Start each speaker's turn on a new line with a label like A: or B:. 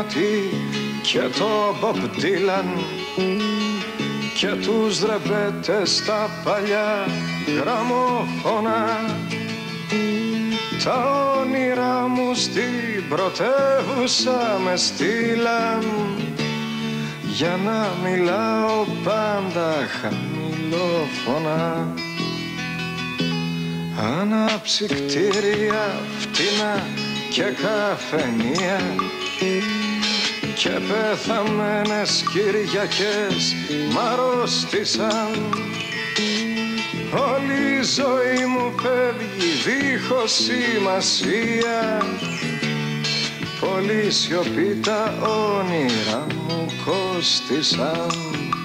A: Παγιώτη και το Bob Dylan και τους δρεπέτες στα παλιά γραμμόφωνα. Τα όνειρά μου στην πρωτεύουσα με στείλαν για να μιλάω πάντα χαμηλόφωνα. Αναψυκτήρια φτηνά και καφενεία και πεθαμένες Κυριακές μ' αρρώστησαν. Όλη η ζωή μου φεύγει δίχως σημασία. Πολύ σιωπή τα όνειρα μου κόστησαν.